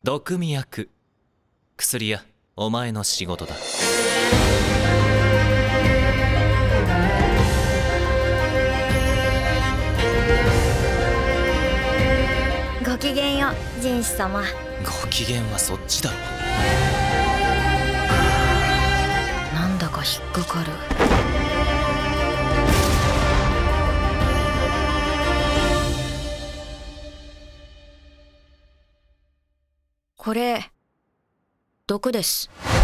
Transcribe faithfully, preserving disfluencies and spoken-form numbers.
毒味役。薬屋、お前の仕事だ。 ごきげんよう、陣士様。 ご機嫌はそっちだろ。 なんだか引っかかる。これ毒です。